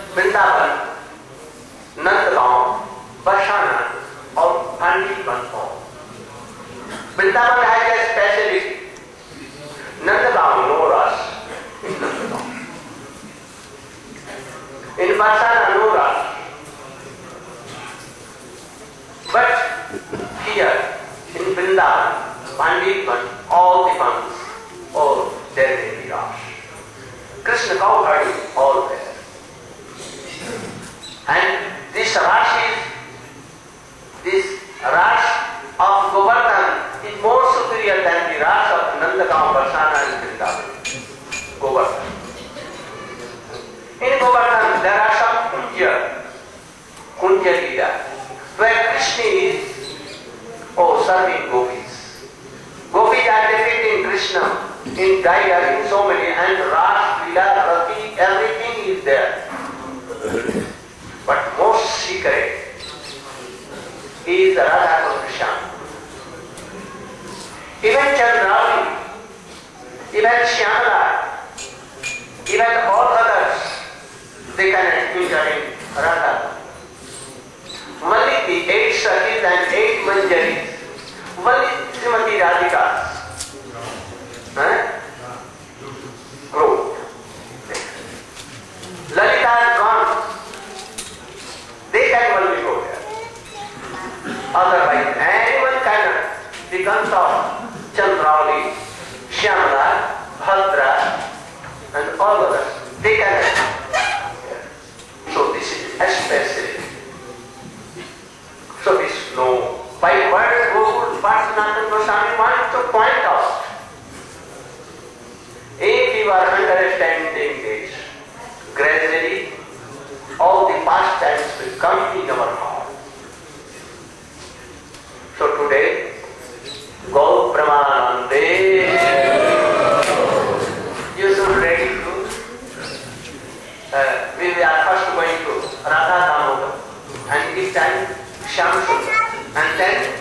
Vrindavan, Nandagaon, Barsana, or Panditvan form. Vrindavan has a speciality. Nandagaon, no rush in Nandagaon. In Barsana, no rush. But here, in Vrindavan, Panditvan, all the months, oh, there may be rush. Krishna Gauhari, all there. And this rush of Govardhan is more superior than the rush of Nandagaon, Barsana and Vrindavan. Govardhan. In Govardhan there are some Kunja Leela, where Krishna is serving gopis. Gopis are defeating Krishna in Daya, in so many, and Ras, Leela, Rati, everything is there. But most secret is Radha Krishna. Even Chandrauli, even Shyamala, even all others, they can enter in Radha. Only the 8 Sakhis and 8 Manjaris, only Srimati Radhika growth. Lalita is gone. They can only go there. Otherwise, anyone cannot become of Chandrauli, Shyamala, Bhadra, and all others. They cannot. So this is especially. So this no. By word Gokul Sanatana Goswami wants to point out, if you are understanding this, gradually all the past times will come in our heart. So today, Gaur Pramanande, you should ready to, we are first going to Radha Damodar, and this time Shyam Sundar, and then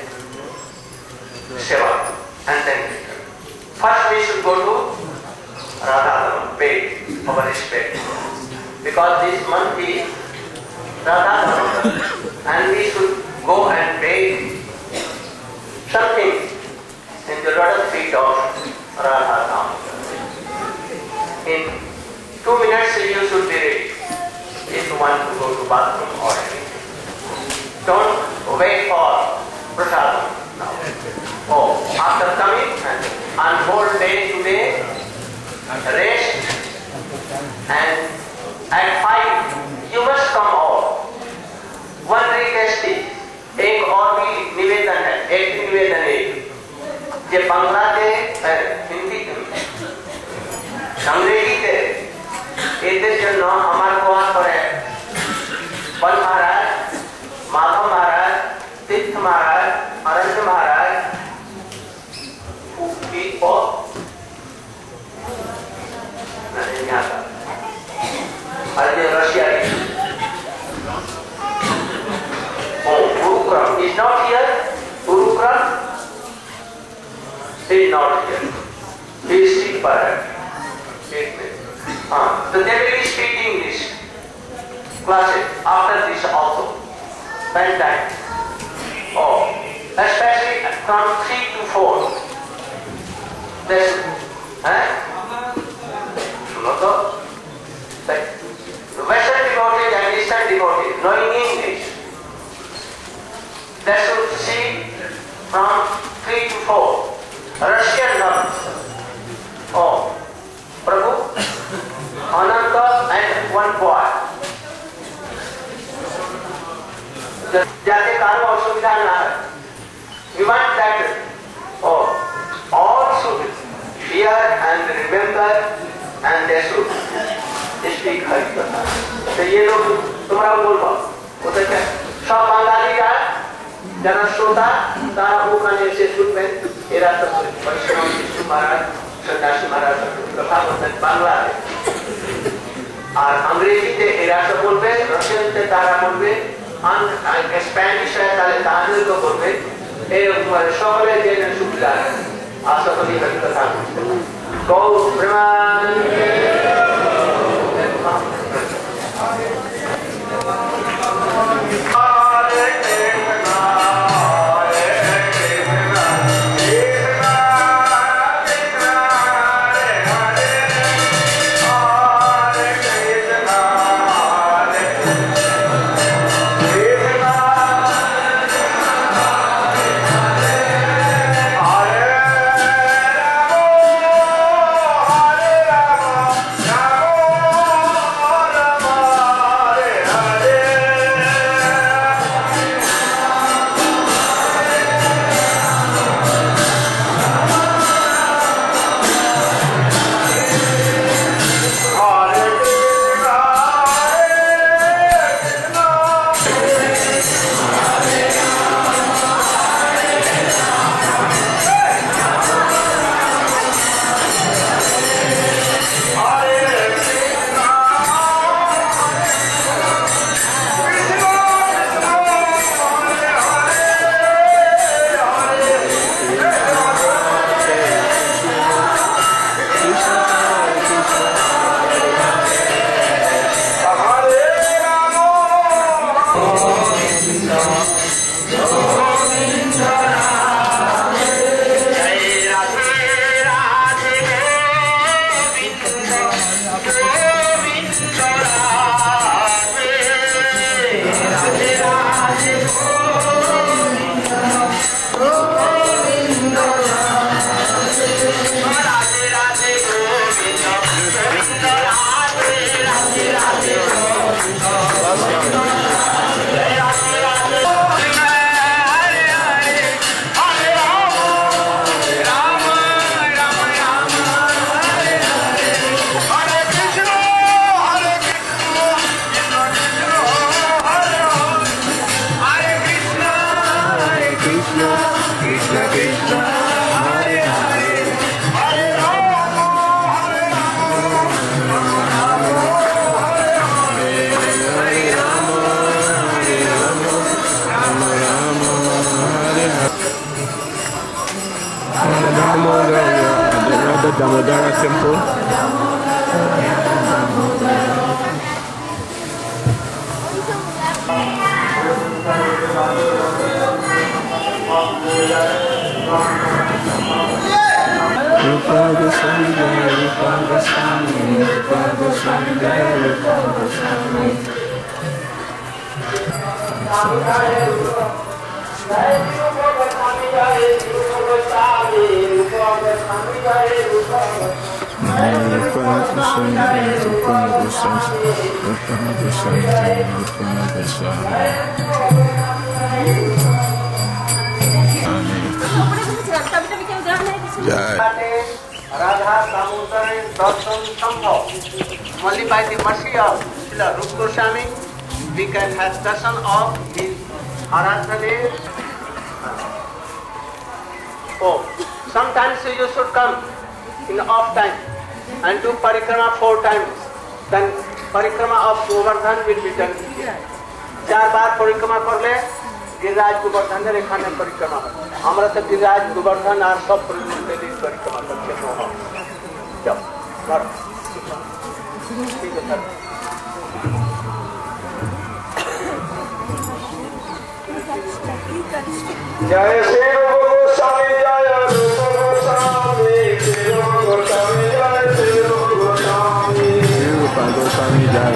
Seva, and then return. First we should go to Radha Damodar, pay our respect. Because this month is Radha Damodar, and we should go and pay something in the lotus feet of Radha Damodar. In 2 minutes you should be ready if you want to go to bathroom or anything. Don't wait for prasadam now. Oh, after coming and on whole day today, rest, and at 5 you must come all. One request is, एक और भी निवेदन है, एक निवेदन है, ये बांग्लादेश हिंदी अंग्रेजी के इतने जन हमारे को वहाँ पर है, बल महाराज, माधव महाराज, तीर्थ महाराज, अरविंद महाराज, नहीं यहाँ का, अरे रशिया की, Gurugram is not here. Gurugram is not here. He is sick perhaps. So they will be speaking this classes after this also. Spend time. Oh, especially from 3 to 4. Then, the Western devotees and Eastern devotees, knowing English, they should see from 3 to 4. Russian nuns. Oh, Prabhu, Ananta and one boy. जाते कारों असुविधा ना है. We want that. Oh, all should hear and remember, and they should speak Hari Katha. तो ये लोग तुम्हारा बोल पाओ. वो तो क्या? सब बंगाली का जना श्रोता तारा वो काने से सुन में एरा तक परिश्रम विष्णु महाराज, सन्यासी महाराज, प्रभावंतन बांग्ला है. और अंग्रेजी ते एरा से बोल में, रशियन ते तारा बोल में, स्पेनिश है ताले तामिल को बोल में, तुम्हारे शौले जेने सुविधा है. आशा कभी हरी कथा गौ ब्रह्मांड temple. Rupa Goswami Jai, Rupa Goswami, Rupa Goswami Jai, Rupa Goswami. Radha Damodar Darshan Sambhav. Only by the mercy of Srila Rupa Goswami we can have darshan of his Aradhya. Oh, sometimes you should come in off time and do parikrama 4 times. Then parikrama of Govardhan will be done. 4 बार परिक्रमा करले गिरिराज गोवर्धन एखाने परिक्रमा हमरा तो गिरिराज गोवर्धन और सब परिक्रमा करके जाओ ठीक है सर। जय श्री रूप गोस्वामी जय रूप गोस्वामी श्री रूप गोस्वामी जय श्री रूप गोस्वामी रूप गोस्वामी जय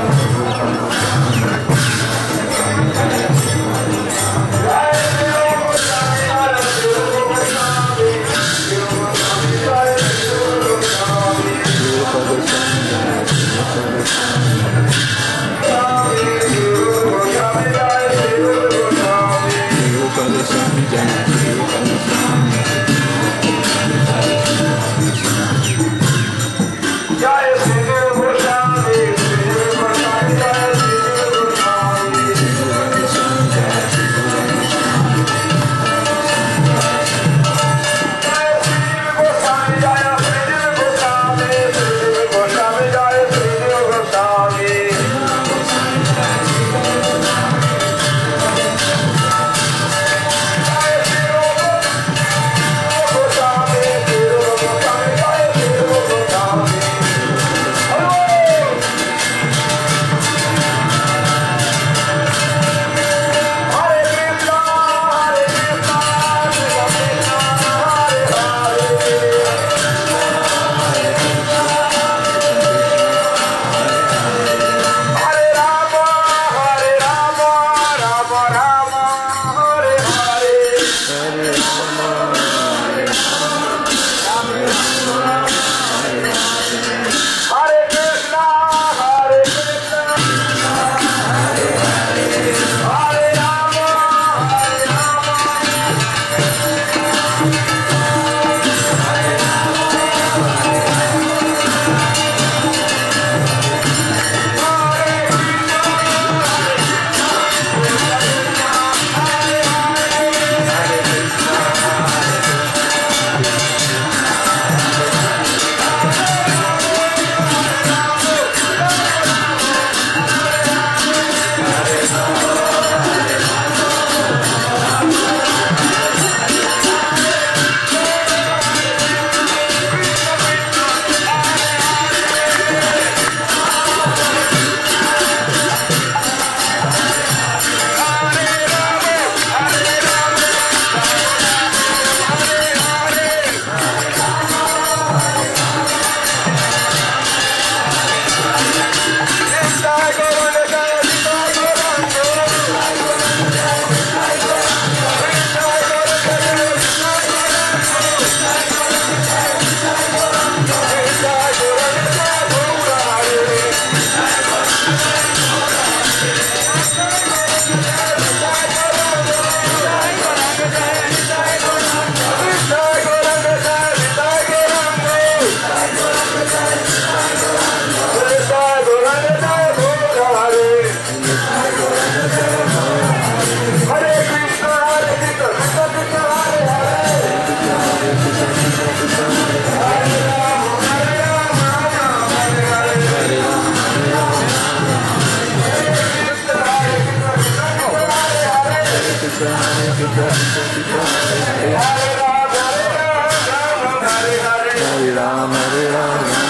Hare Ram, Hare Ram.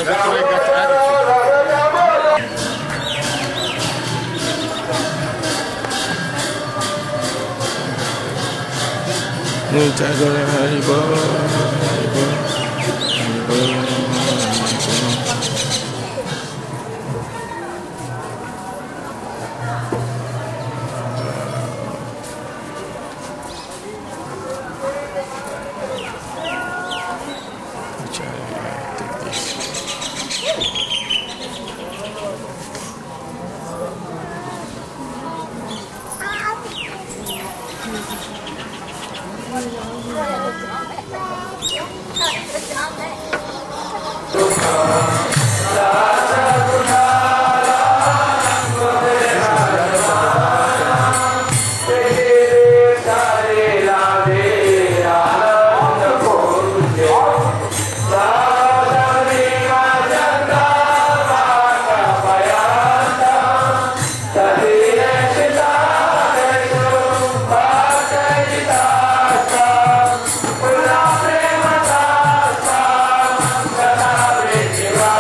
That's why I got the attitude. Nutagara Haribo, Haribo, Haribo, Shiva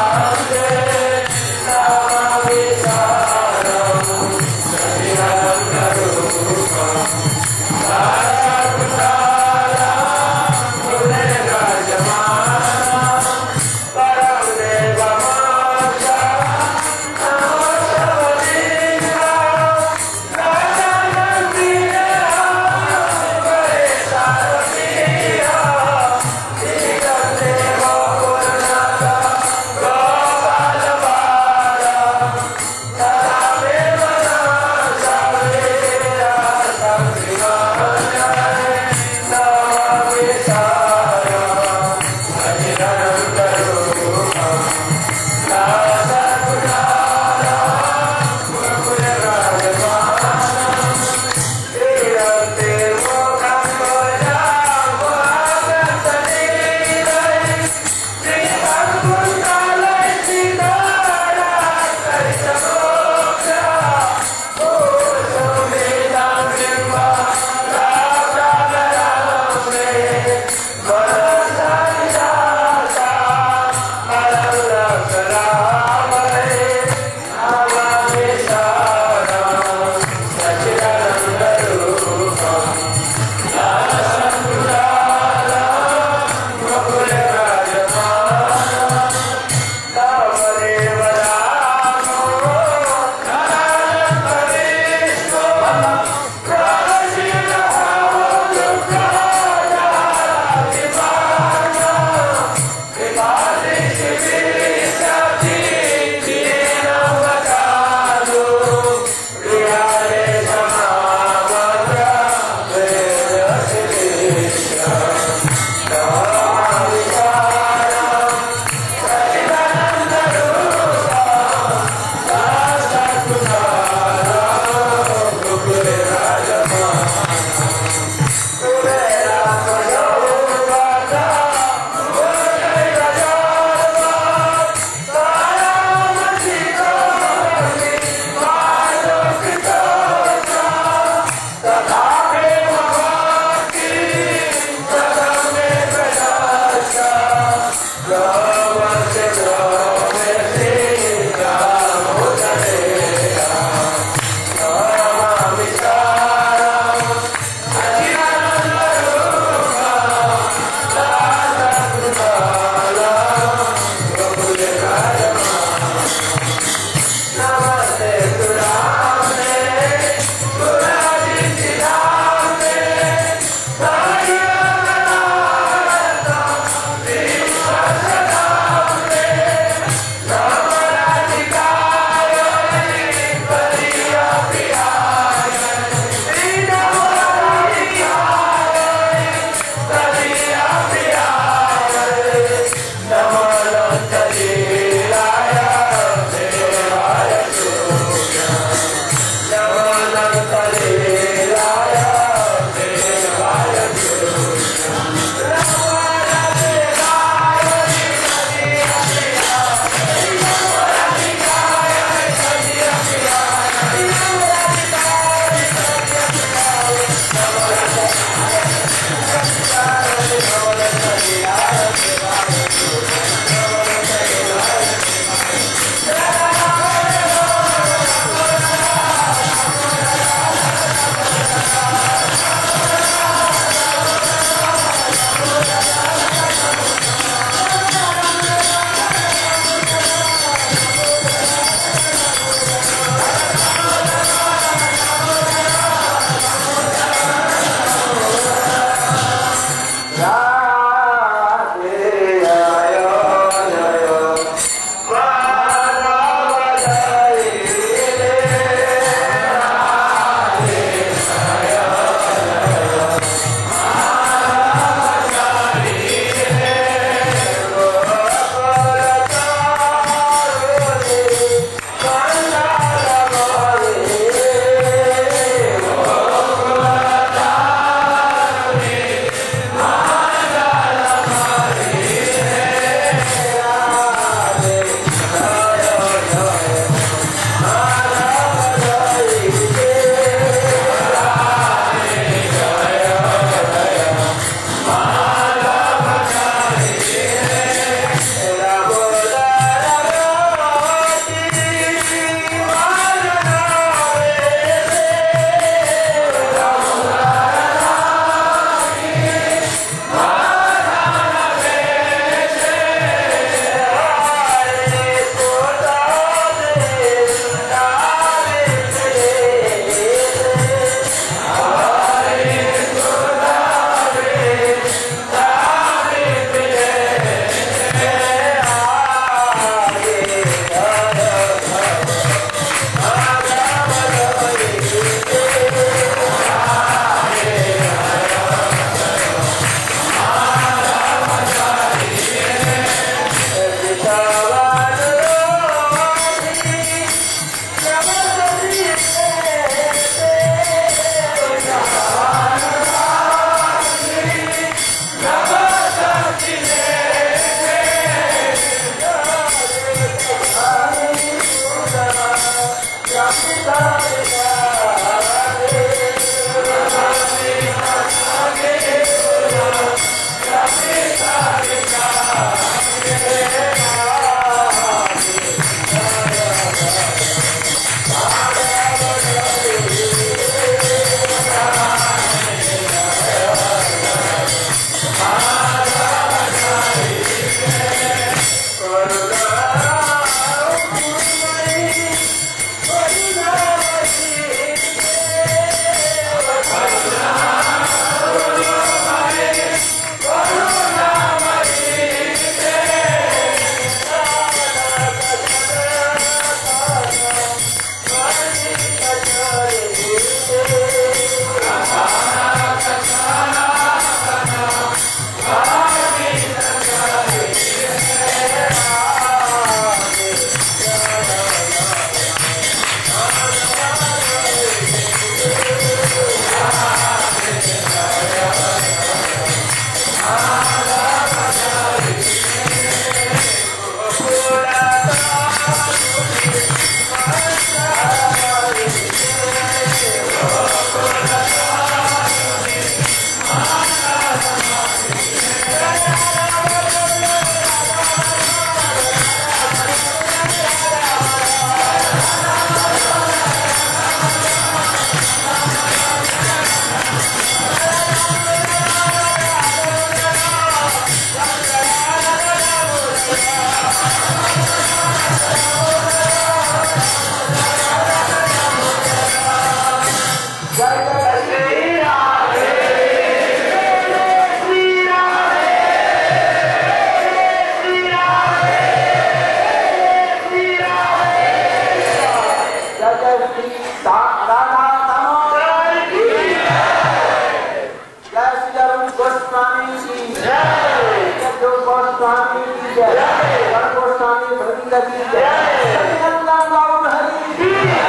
की जय। सच्चिदानंद बाबू हरि की जय।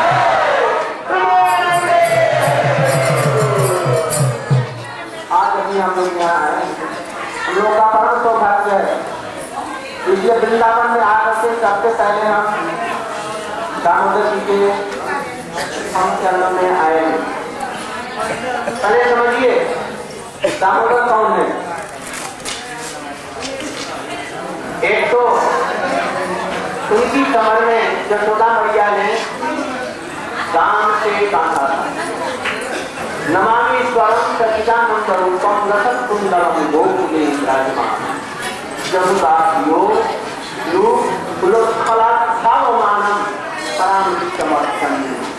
आज अभी हम लोग यहाँ आए, हम लोग का परम सौभाग्य है। इसलिए वृंदावन में आकर के सबसे पहले हम दामोदर जी के हम चरणों में आए। पहले समझिए दामोदर कौन है। एक तो उनकी कमर में यशोदा मैया ने दाम से बांधा था। नमामि स्वरम सच्चिदानंद रूपम लसत कुंडलम गोकुले विराजमान यशोदा भावमानम समर्थन।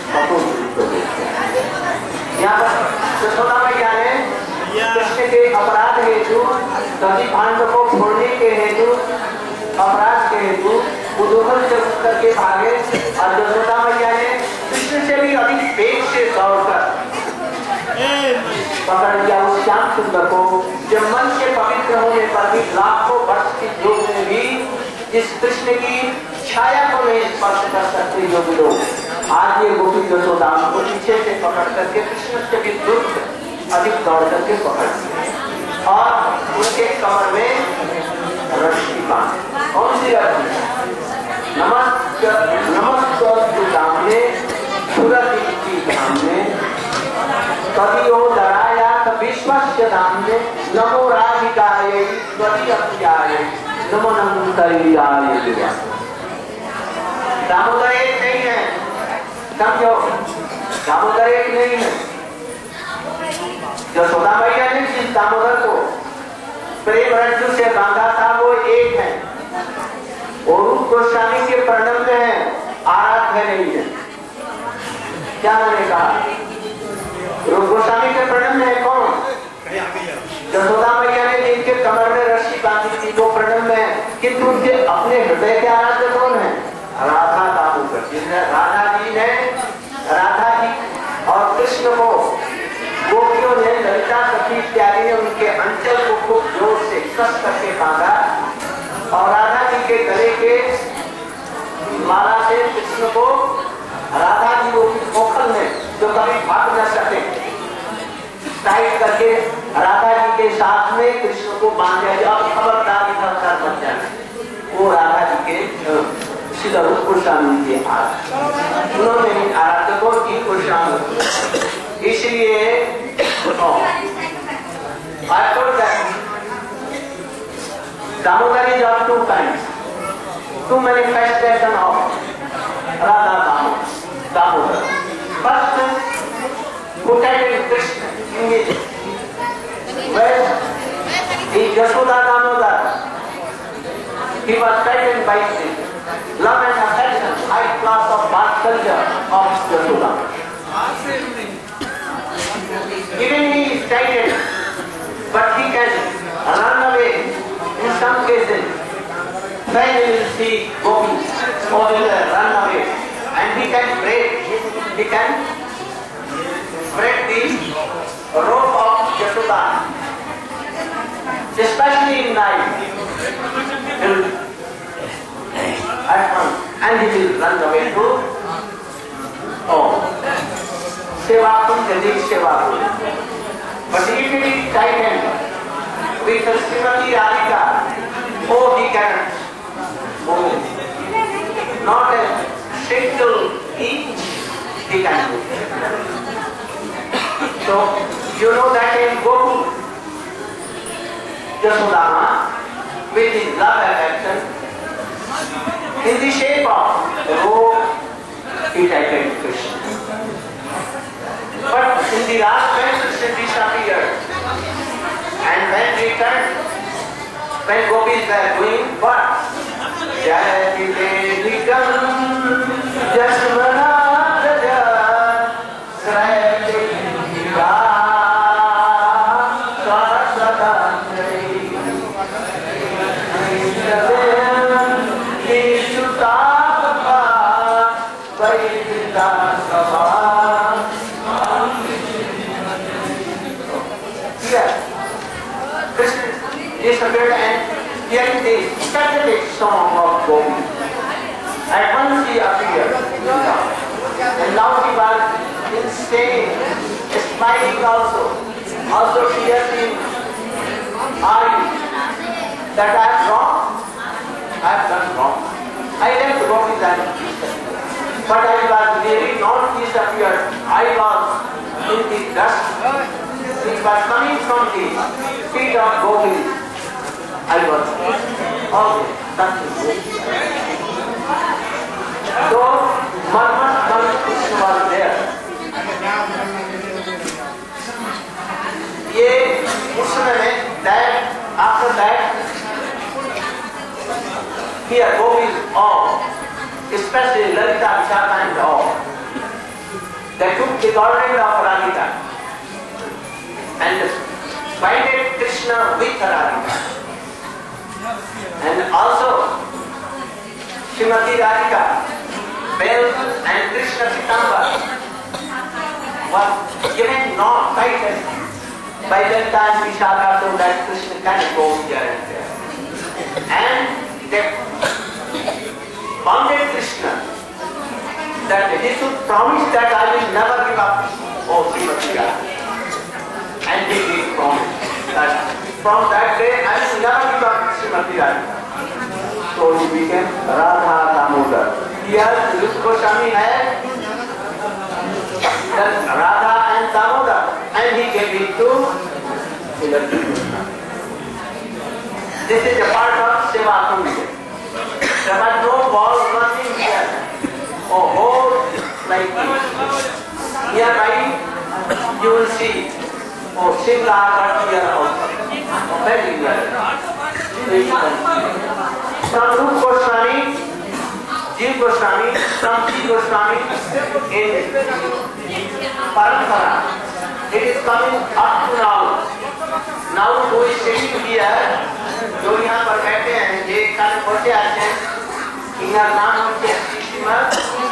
यहाँ पर यशोदा मैया ने कृष्ण के अपराध हेतु सभी भांडव को छोड़ने के हेतु अपराध के हेतु उदोहन से उत्तर के भागे और यशोदा मैया ने कृष्ण से भी अधिक वेग से दौड़कर पकड़ लिया उस श्याम सुंदर को, जो मन के पवित्र होने पर भी लाखों वर्ष के योग में भी इस कृष्ण की छाया को नहीं स्पर्श कर सकते योगी लोग। आज ये गोपी यशोदा को पीछे से पकड़ करके कृष्ण से भी दूर अधिक दौड़ करके पकड़ लिया और उनके कमर में रस्सी बांधी। कौन सी रस्सी? नमस्कार सामने सामने कभी वो डराया विश्वस्य सामने नमो राधिकाय स्वरियाय नमो नमोदयाय। दामोदर एक नहीं है, समझो दामोदर एक नहीं है। यशोदा मैया ने जिस दामोदर को प्रेम रज्जु से बांधा था वो एक है, और रूप गोस्वामी के प्रणम में है, आराध्य नहीं है। क्या मैंने कहा? रूप गोस्वामी के प्रणम में है कौन? यशोदा मैया ने जिनके कमर में रस्सी बांधी थी वो प्रणम में है, किंतु उनके अपने हृदय के आराध्य कौन है? राधा दामोदर। जिसने राधा जी ने राधा जी और कृष्ण को गोपियों ने ललिता सखी इत्यादि ने उनके अंचल को खूब जोर से कस करके बांधा और राधा जी के गले के माला से कृष्ण को राधा जी को खोखल में जो कभी भाग न सके टाइट करके राधा जी के साथ में कृष्ण को बांध दिया। अब खबरदार इधर मत जाना। वो राधा जी के श्री रूप गोस्वामी के आज उन्होंने आराधकों की गोस्वामी, इसलिए Damodar is of two kinds, two manifestation of Radha Damodar. First, protected Krishna in his where is Yashoda Damodar. He was taken by love and affection, high class of past culture of Yashoda. Even he is taken, but he can run away in some cases. When he will see gopis, or he will run away, and he can break the rope of Yashoda, especially in night. And he will run away to Sevakun, Jadid Sevakun. But if it is tightened with Srimati Radhika, he can move. Not a single inch he can move. So, you know that in Gokul, Yasodama, with his love affection, in the shape of the robe, he tightened Krishna. But in the last when Krishna disappeared, and when returned, when gopis were doing what? Jayati Vedikam Jasmana Raja Srayati Vira Sarasvatandri disappeared and hearing the pathetic song of Gopi, At once he appeared. And now he was insane, smiling also. Also tears in eyes that I have wrong. I have done wrong. I left Gopis and but I was really not disappeared. I was in the dust which was coming from the feet of Gopis. I was always touching Gopis. So Marmat Krishna was there. ये उस समय में that after that here Gopis all, especially Lalita, Vishaka and all, they took the garland of Radhika and binded Krishna with Radhika. And also Srimati Radhika, Bel and Krishna Pitambar was given not tightened by that time Vishaka so that Krishna can go here and there. And they bounded Krishna that he should promise that I will never give up Srimati Radhika. And he did promise that from that day I will never give up Srimati Radhika. So he became Radha Damodar. Here Rupa Goswami had Radha and Damodar, and he gave it to Srimati Krishna. This is a part of Seva Kundi. There was no wall, nothing here. Oh, whole like this. Hereby you will see. Oh, Shimla got here also. Very well. From Rupa Goswami, Jiva Goswami, from Jiva Goswami in Parampara. It is coming up to now. Now who is sitting here, जो यहाँ पर बैठे हैं, ये कान खोटे आते हैं, इनका नाम होते हैं श्रीमद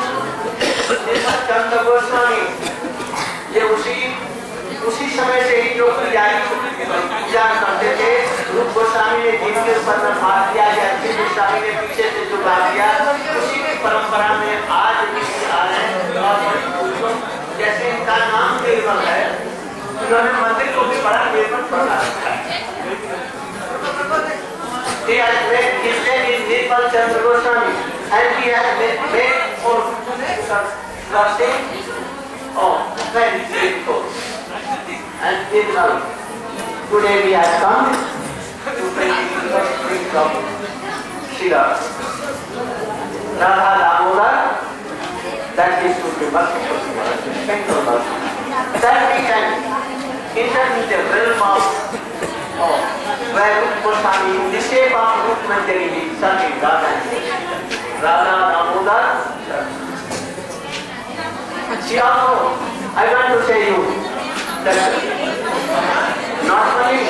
चंद्र गोस्वामी। ये उसी समय से ही जो पूजा करते थे, रूप गोस्वामी ने जिनके ऊपर में मार दिया, या श्री गोस्वामी ने पीछे से जो गा दिया, उसी की परंपरा में आज भी आ रहे हैं। और जैसे इनका नाम निर्मल है, उन्होंने मंदिर को भी बड़ा निर्मल बना रखा है। He has made his name is Nirmal Chandra Goswami, and he has made for nothing. Oh, very grateful. And Nirmal, today we have come to bring the first week of Shira Radha Damodar, that is to be merciful to us, respectful to us, that we can enter into the realm of where Rupa Goswami in the shape of Rupa Manjari is serving Radha Damodar. See also, I want to say you that not only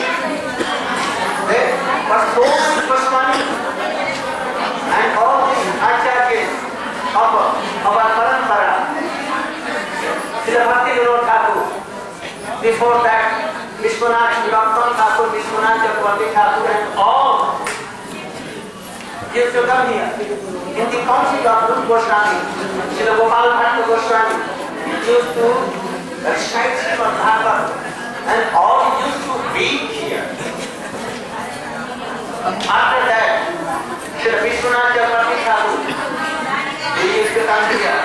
but so Rupa Goswami and all the acharyas of our parampara, Srila Bhakti Vinod Thakur, before that Vishwanath Shrivatman Thakur, Vishwanath Chakravarti Thakur, and all used to come here. In the council of Rupa Goswami, Srila Gopal Bhatta Goswami used to recite Srimad Bhagavatam, and all used to read here. After that, Srila Vishwanath Chakravarti Thakur, he used to come here.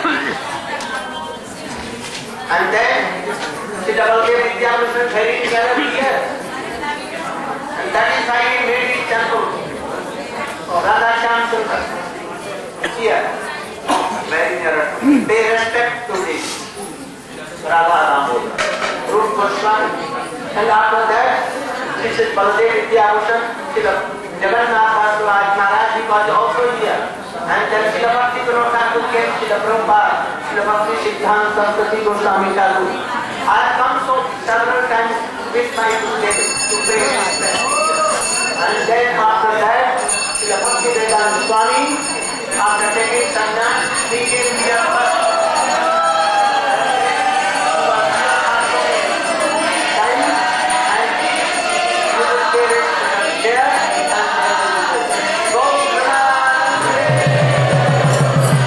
And then Srila Baldev Vidyanusan very together here. And that is why he made his temple. Radha Shyam Sundar. Here. Very near. Pay respect to this Radha Damodar, Rupa Goswami. And after that, this is Baldev Vidyanusan, Srila Jagannath Maharaj, he was also here. And then Srila Bhakti Vinod Thakur came, Srila Prabhupada, Srila Bhakti Siddhanta Saraswati Goswami Thakur. I have come so several times with my students to pay respect. And then after that, Srila Bhakti Vedanta Swami, after taking sannyas, he came here first. There and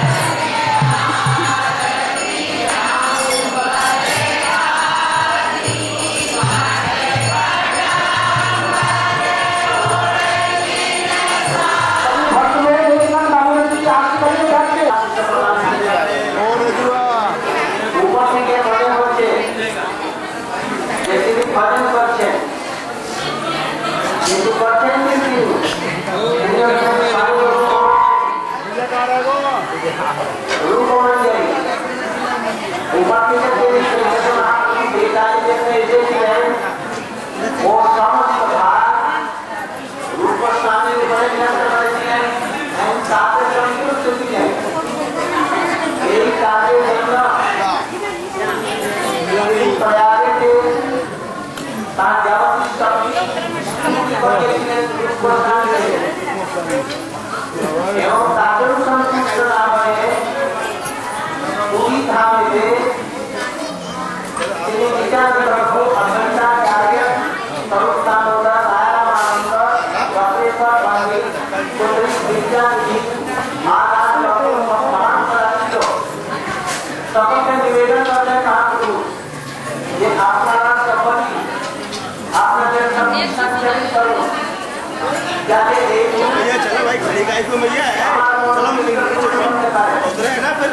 चलो भाई खड़ी गाय को भैया चलो उतरे है ना फिर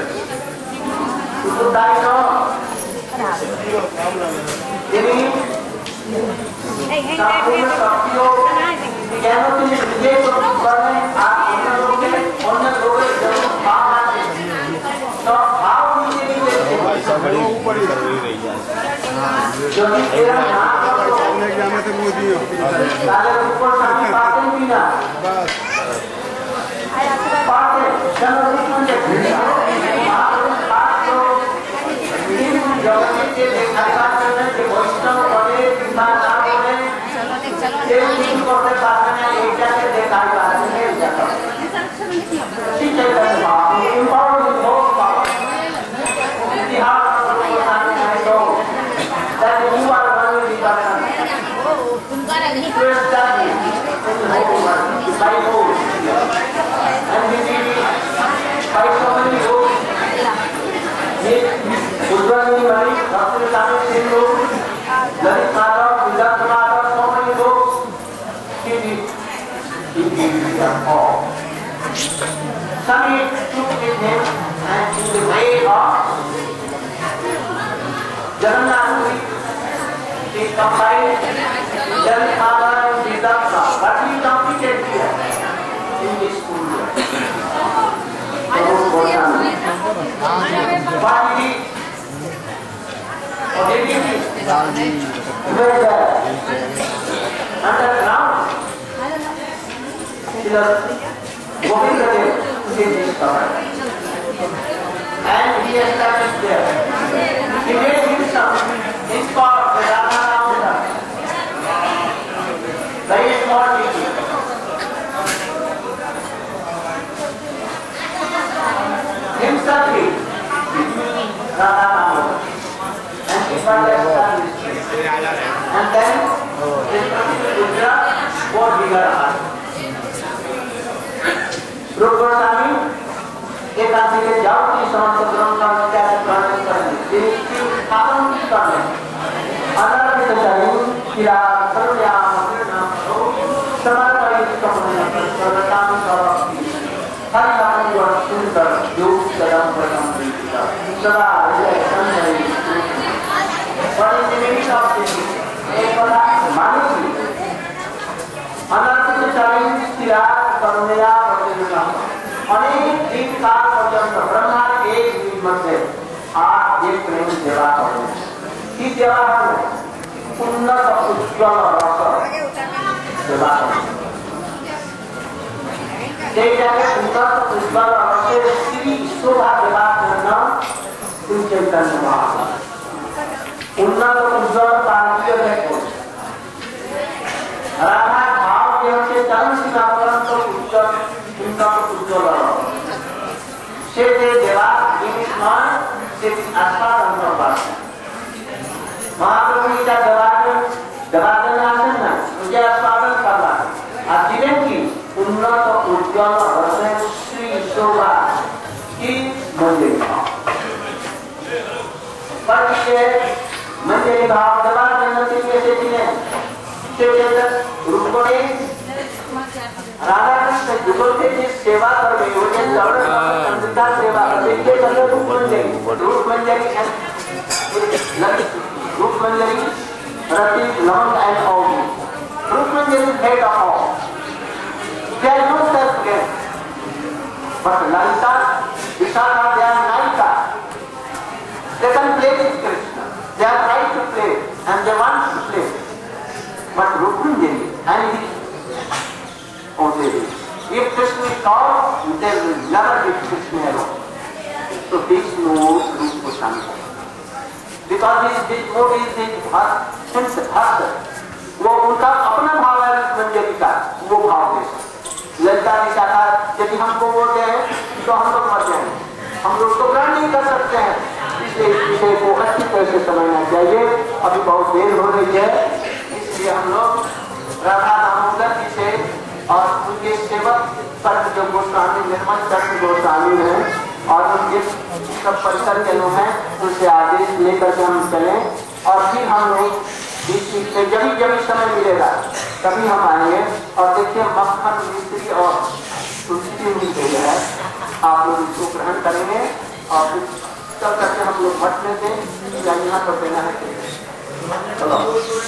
But Lalita, Vishaka, they are Naika. They can play with Krishna. They are right to play and they want to play. But Rukmini and his only if Krishna is called, they will never be Krishna alone. So this mood is Goswami. Because this mood is his since heart. वो उनका अपना भाव है मंजरी का, वो भाव है। ललिता विशाखा यदि हमको बोलते हैं तो हम लोग मर जाएंगे, हम लोग तो ग्रहण नहीं कर सकते हैं। इसलिए इस विषय को अच्छी तरह से समझना चाहिए। अभी बहुत देर हो रही है, इसलिए हम लोग राधा दामोदर जी से और उनके सेवक कर्म जो गोस्वामी निर्मल कर्म गोस्वामी हैं और उनके सब परिसर के लोग हैं, उनसे आदेश लेकर के हम चलें और फिर हम लोग इस चीज से जब भी समय मिलेगा तभी हम आएंगे। और देखिए मक्खन मिश्री और तुलसी मिल गई है, आप लोग इसको ग्रहण करेंगे और फिर चल करके हम लोग मठ में दें या यहाँ पर देना है। चलो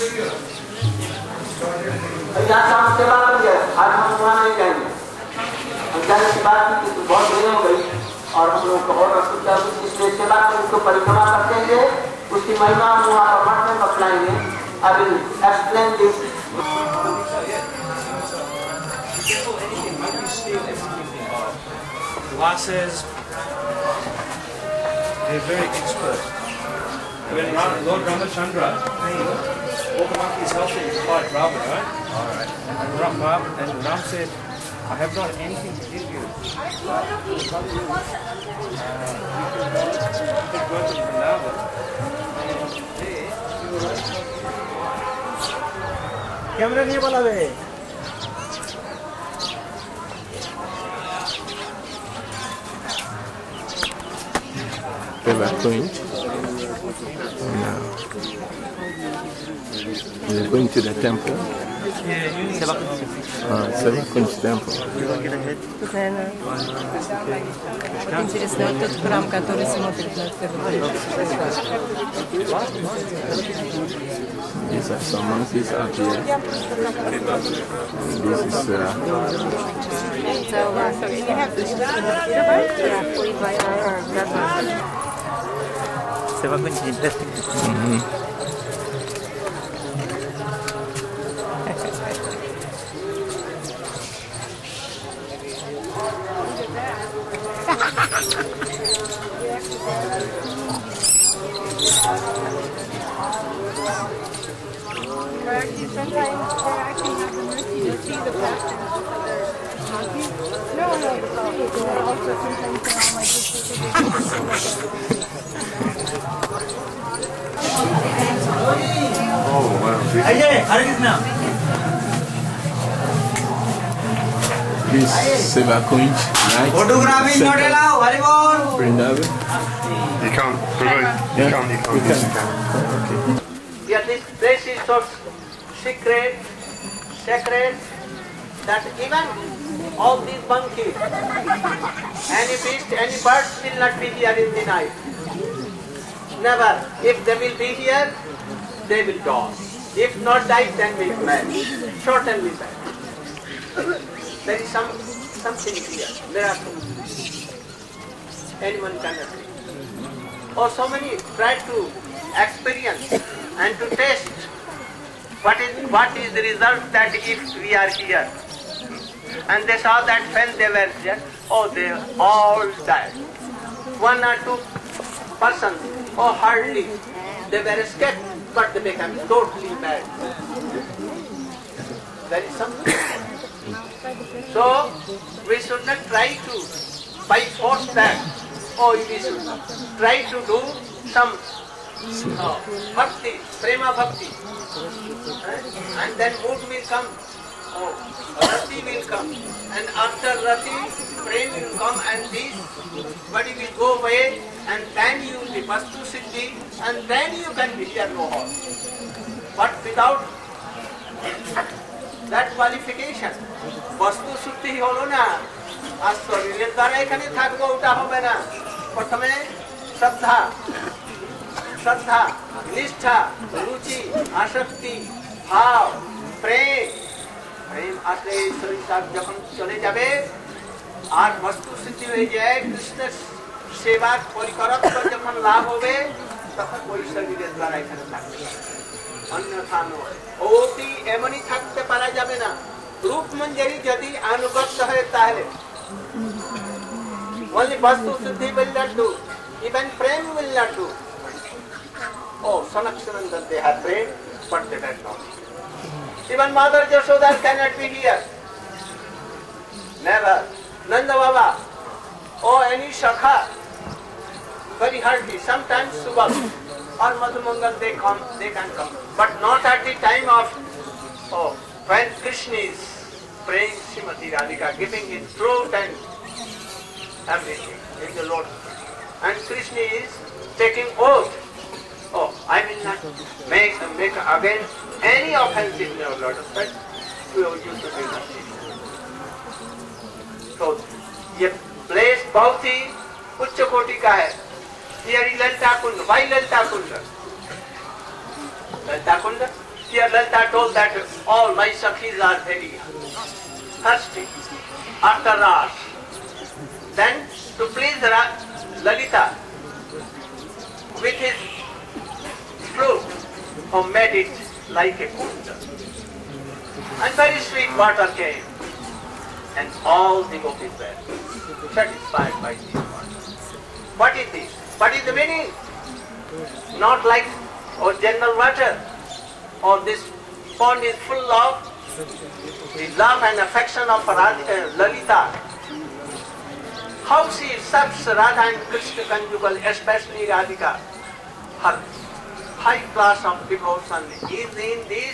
यहाँ से हम सेवा करेंगे, आज हम वहाँ नहीं जाएंगे। हम जाने की बात की तो बहुत देर हो गई और हम लोग को और असुविधा हुई, इसलिए सेवा कर उसको परिक्रमा करते हैं, उसकी महिमा हम वहाँ पर मठ में बतलाएंगे। I will explain this. Glasses, they're very expert. When Lord Ramachandra all the monkeys helped him fight Ravan, right? Alright. And Ram said, I have not anything to give you. You can go to Vrindavan. Camera नहीं बोला बे। Seva Kunj. Now, we're going to the temple. Seva Kunj temple. Интересно, вот тот храм, который смотрит на These are some monkeys out here. This is Seva Kunj interesting. Sometimes they actually have the mercy to see the passion of the monkeys. No, but also sometimes they're all like this. oh wow. आइए, हरे Krishna. This Seva Kunj, right? Photography not allowed, Hari बोल। Vrindavan. You can't. You can't. Okay. Yeah, this place is so sacred that even all these monkeys, any beast, any birds will not be here in the night. Never. If they will be here, they will die. If not die, then we will die. Certainly die. There is something here. Miracle. Anyone cannot be. Or so many try to experience and to taste what is the result that if we are here. And they saw that when they were there, they all died. 1 or 2 persons, hardly, they were escaped, but they became totally bad. There is something. So, we should not try to, by force that, we should try to do some bhakti, prema bhakti. And then mood will come, rati will come. And after rati, prema will come and this body will go away and then you will be vastu siddhi and then you can be here no more. But without that qualification, vastu siddhi holo na, आज शरीर द्वारा एखाने থাকবো ওটা হবে না প্রথমে শ্রদ্ধা নিষ্ঠা রুচি আসক্তি ভাব প্রেম আসলে এই শরীর যখন চলে যাবে আর বস্তু সিদ্ধি হয়ে যায় কৃষ্ণ সেবার পরিকরত্ব যখন লাভ হবে তখন ওই শরীরের দ্বারা এখানে থাকবে, অন্যথা নয়। অতি এমনই থাকতে পারা যাবে না। রূপমঞ্জরি যদি আনুগত্য হয় তাহলে only বস্তু সিদ্ধি will not do, even prem will not do. Oh, Sanaksanandan, they have prayed, but they had not. Even Mother Yashoda cannot be here. Never. Nanda Baba or any Shakha, very hardly. Sometimes Subal or Madhumangal they can come, but not at the time of when Krishna is praying Srimati Radhika, giving his throat and everything in the Lord, and Krishna is taking oath. Oh, I will not make again any offense in your lotus bed. We will use to be nothing. तो ये place बहुत ही उच्च कोटि का है। ये Lalita Kund, why Lalita Kund, Lalita Kund. Here Lalita told that all my sakhis are very thirsty after Ras. Then to please Lalita with his flute, who made it like a kund, and very sweet water came. And all the gopis were satisfied by this water. What is this? What is the meaning? Not like general water, or this pond is full of the love and affection of Lalita. How she serves Radha and Krishna conjugal, especially Radhika. Her high class of devotion is in this.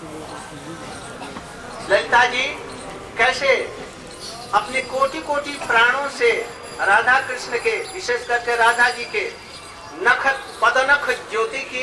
Lalita ji कैसे अपने कोटि कोटि प्राणों से राधा कृष्ण के, विशेष करके राधा जी के नख पदनख ज्योति की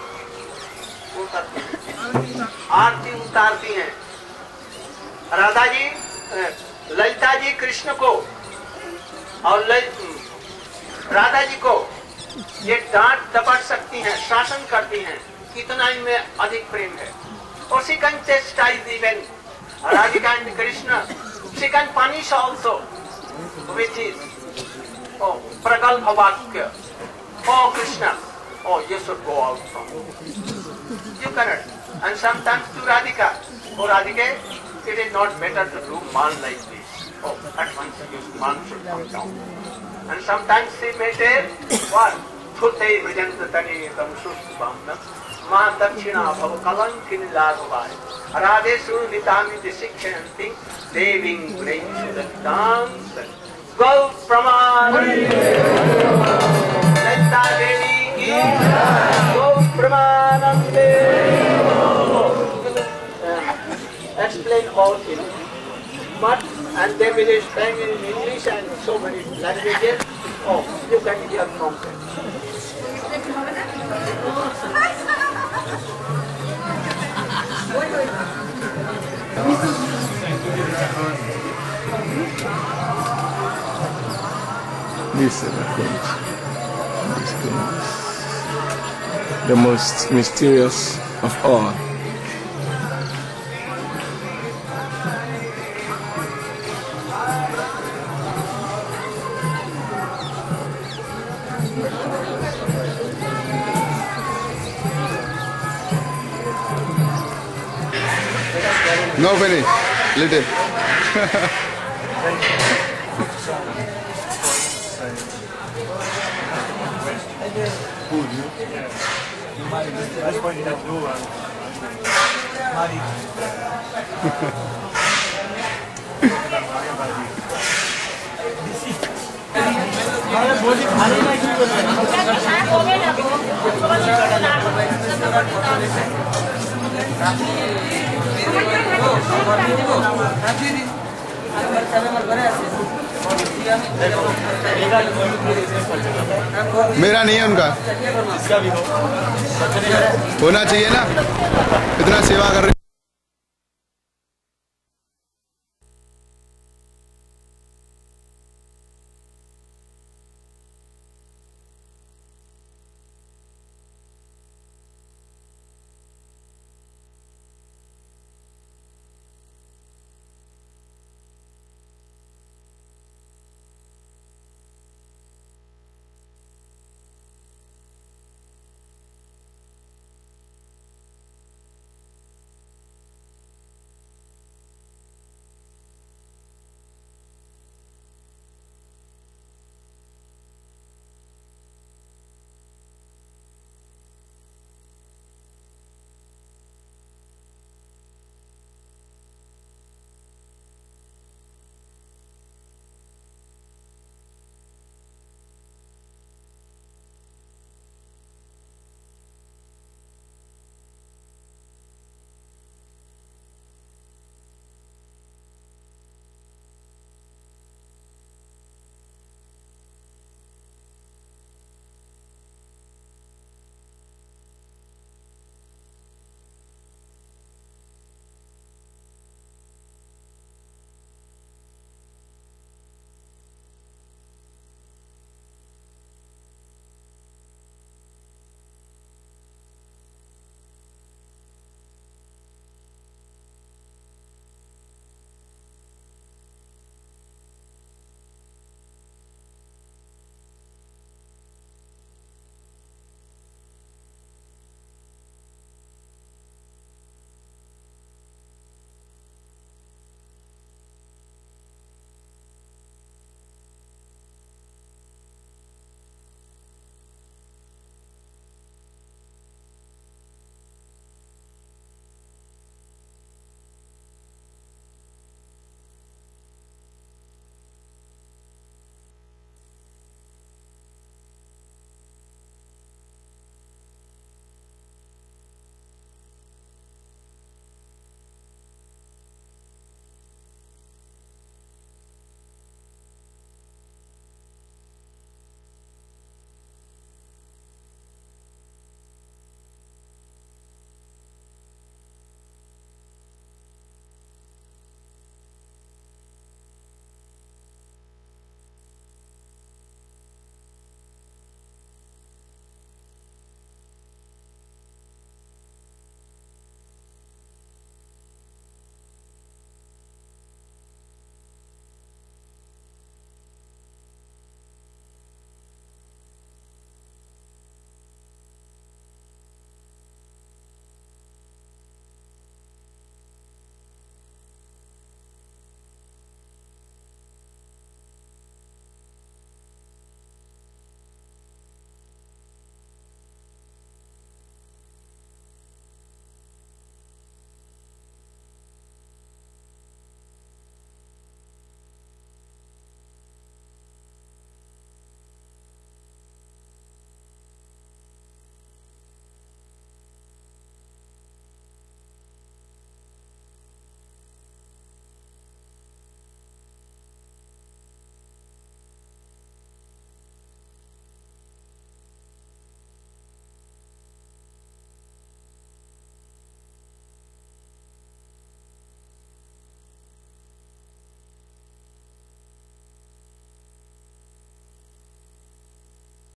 आरती उतारती हैं। राधा जी, ललिता जी कृष्ण को और राधा जी को ये डांट दपट सकती हैं, शासन करती हैं, कितना इनमें अधिक प्रेम है। और she can chastise even Radhika and Krishna. She can punish also with his pragalpa vakya. Oh Krishna, oh you should go out from here. You cannot. And sometimes to Radhika, oh Radhika, it is not better to do man like this. Oh, at once man should come down. And sometimes she may say, what? Thute vijantani tam susbamna ma dakshina bhav kalankin lagavai. Radhe sunitami disikhanti deving brain sudatam go praman. Lalita Devi ki go pramanande. Explain all in but and they will explain in English and so many languages. Oh, you can hear from them. This is the most mysterious of all. No finish. Little. मेरा नहीं है उनका, होना चाहिए ना, इतना सेवा कर रहे